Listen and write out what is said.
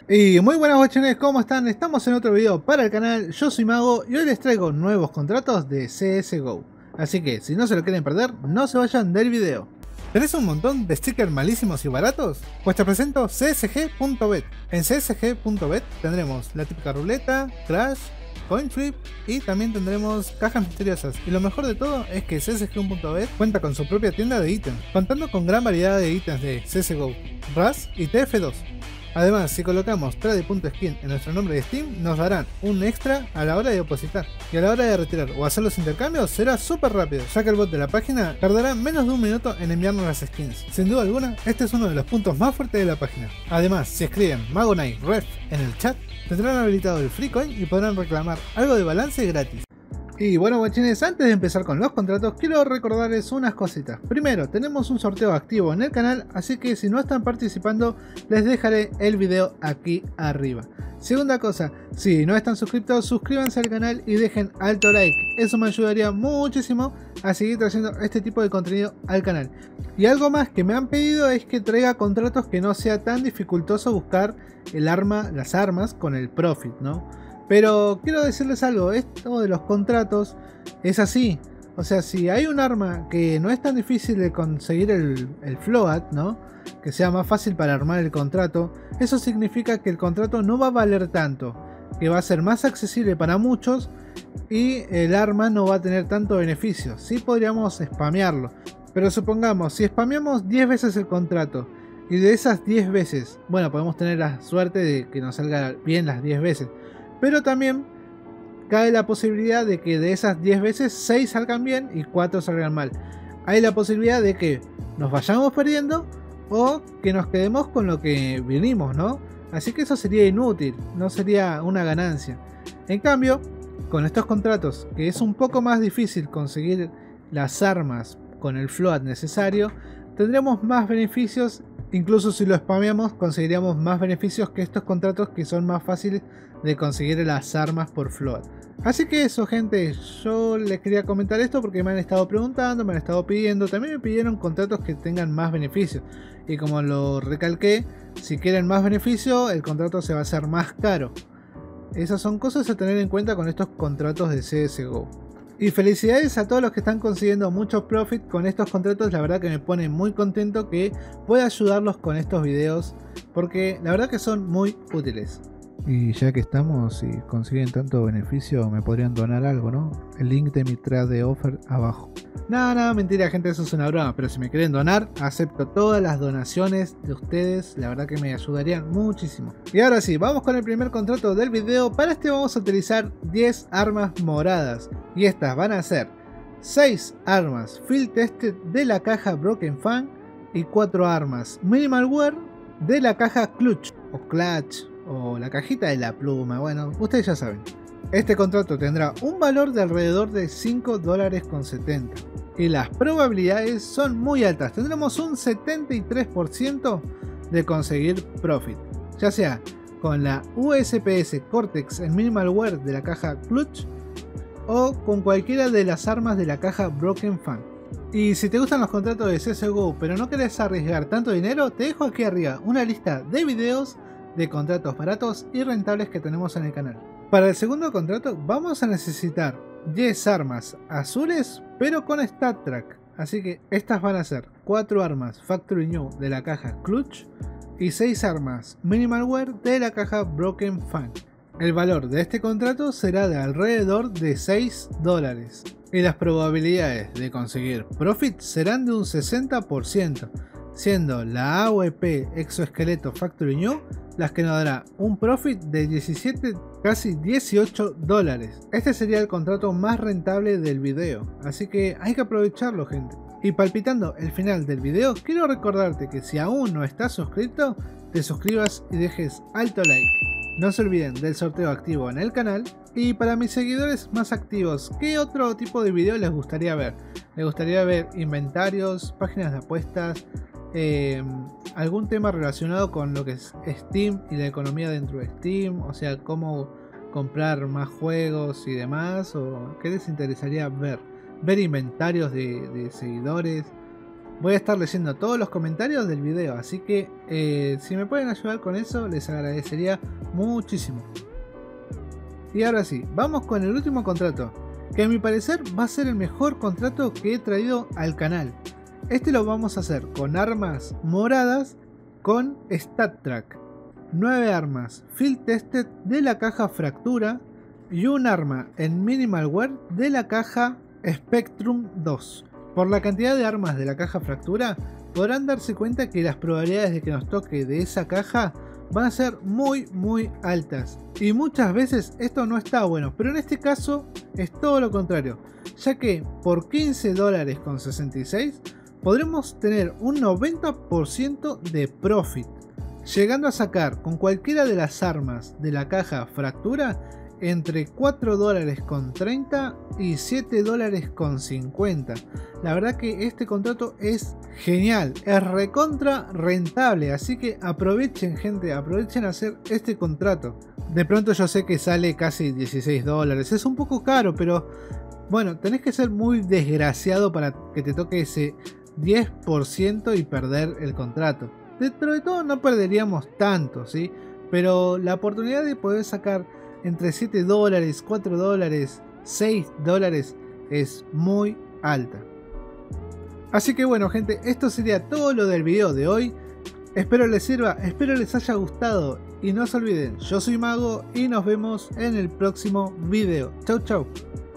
Y muy buenas guachones, ¿cómo están? Estamos en otro video para el canal, yo soy Mago y hoy les traigo nuevos contratos de CSGO. Así que si no se lo quieren perder, no se vayan del video. ¿Tenés un montón de stickers malísimos y baratos? Pues te presento csg.bet. En csg.bet tendremos la típica ruleta, crash, coin flip y también tendremos cajas misteriosas. Y lo mejor de todo es que csg.bet cuenta con su propia tienda de ítems, contando con gran variedad de ítems de CSGO, RAS y TF2. Además, si colocamos trade.skin en nuestro nombre de Steam, nos darán un extra a la hora de depositar. Y a la hora de retirar o hacer los intercambios será súper rápido, ya que el bot de la página tardará menos de un minuto en enviarnos las skins. Sin duda alguna, este es uno de los puntos más fuertes de la página. Además, si escriben Magonite Ref en el chat, tendrán habilitado el free coin y podrán reclamar algo de balance gratis. Y bueno guachines, antes de empezar con los contratos, quiero recordarles unas cositas. Primero, tenemos un sorteo activo en el canal, así que si no están participando, les dejaré el video aquí arriba. Segunda cosa, si no están suscritos, suscríbanse al canal y dejen alto like. Eso me ayudaría muchísimo a seguir trayendo este tipo de contenido al canal. Y algo más que me han pedido es que traiga contratos que no sea tan dificultoso buscar las armas con el profit, ¿no? Pero quiero decirles algo, esto de los contratos es así. O sea, si hay un arma que no es tan difícil de conseguir el float, ¿no? Que sea más fácil para armar el contrato, eso significa que el contrato no va a valer tanto, que va a ser más accesible para muchos y el arma no va a tener tanto beneficio. Sí podríamos spamearlo, pero supongamos, si spameamos 10 veces el contrato y de esas 10 veces, bueno, podemos tener la suerte de que nos salga bien las 10 veces. Pero también cae la posibilidad de que de esas 10 veces 6 salgan bien y 4 salgan mal. Hay la posibilidad de que nos vayamos perdiendo o que nos quedemos con lo que vinimos, ¿no? Así que eso sería inútil, no sería una ganancia. En cambio, con estos contratos, que es un poco más difícil conseguir las armas con el float necesario, tendremos más beneficios. Incluso si lo spameamos, conseguiríamos más beneficios que estos contratos que son más fáciles de conseguir las armas por float. Así que eso gente, yo les quería comentar esto porque me han estado preguntando, me han estado pidiendo, también me pidieron contratos que tengan más beneficios. Y como lo recalqué, si quieren más beneficio, el contrato se va a hacer más caro. Esas son cosas a tener en cuenta con estos contratos de CSGO. Y felicidades a todos los que están consiguiendo mucho profit con estos contratos, la verdad que me pone muy contento que pueda ayudarlos con estos videos, porque la verdad que son muy útiles. Y ya que estamos y consiguen tanto beneficio, me podrían donar algo, ¿no? El link de mi trade de offer abajo. No, mentira gente, eso es una broma, pero si me quieren donar, acepto todas las donaciones de ustedes, la verdad que me ayudarían muchísimo. Y ahora sí, vamos con el primer contrato del video. Para este vamos a utilizar 10 armas moradas, y estas van a ser 6 armas Field Tested de la caja Broken Fan y 4 armas Minimal Wear de la caja Clutch o Clutch o la cajita de la pluma, bueno, ustedes ya saben. Este contrato tendrá un valor de alrededor de $5.70 y las probabilidades son muy altas. Tendremos un 73% de conseguir profit, ya sea con la USPS Cortex en Minimal Wear de la caja Clutch o con cualquiera de las armas de la caja Broken Fan. Y si te gustan los contratos de CSGO pero no querés arriesgar tanto dinero, te dejo aquí arriba una lista de videos de contratos baratos y rentables que tenemos en el canal. Para el segundo contrato vamos a necesitar 10 armas azules pero con Stat Track, así que estas van a ser 4 armas Factory New de la caja Clutch y 6 armas Minimal Wear de la caja Broken Fan. El valor de este contrato será de alrededor de $6 y las probabilidades de conseguir profit serán de un 60%, siendo la AWP Exoesqueleto Factory New las que nos dará un profit de 17, casi $18. Este sería el contrato más rentable del video, así que hay que aprovecharlo gente. Y palpitando el final del video, quiero recordarte que si aún no estás suscrito, te suscribas y dejes alto like. No se olviden del sorteo activo en el canal. Y para mis seguidores más activos, ¿qué otro tipo de video les gustaría ver? ¿Les gustaría ver inventarios, páginas de apuestas, algún tema relacionado con lo que es Steam y la economía dentro de Steam? O sea, cómo comprar más juegos y demás. ¿O qué les interesaría ver? ¿Ver inventarios de seguidores? Voy a estar leyendo todos los comentarios del video, así que si me pueden ayudar con eso les agradecería muchísimo. Y ahora sí, vamos con el último contrato, que a mi parecer va a ser el mejor contrato que he traído al canal. Este lo vamos a hacer con armas moradas con Stat Track, 9 armas Field Tested de la caja Fractura y un arma en Minimal Wear de la caja Spectrum 2. Por la cantidad de armas de la caja Fractura podrán darse cuenta que las probabilidades de que nos toque de esa caja van a ser muy altas, y muchas veces esto no está bueno, pero en este caso es todo lo contrario, ya que por $15.66 podremos tener un 90% de profit, llegando a sacar con cualquiera de las armas de la caja Fractura entre $4.30 y $7.50. La verdad que este contrato es genial, es recontra rentable, así que aprovechen, gente, aprovechen a hacer este contrato. De pronto yo sé que sale casi $16, es un poco caro, pero bueno, tenés que ser muy desgraciado para que te toque ese 10% y perder el contrato. Dentro de todo no perderíamos tanto, ¿sí? Pero la oportunidad de poder sacar entre $7, $4, $6 es muy alta. Así que bueno, gente, esto sería todo lo del video de hoy. Espero les sirva, espero les haya gustado y no se olviden, yo soy Mago y nos vemos en el próximo video. Chau chau.